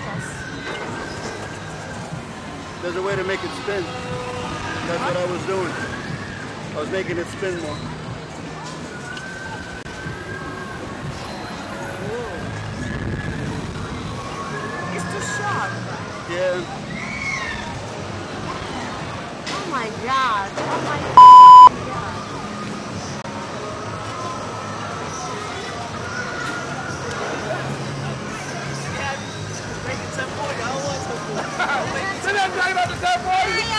There's a way to make it spin. That's what I was doing. I was making it spin more. It's too short. Yeah. Oh my god. Oh my god. Did I tell you about the 1040?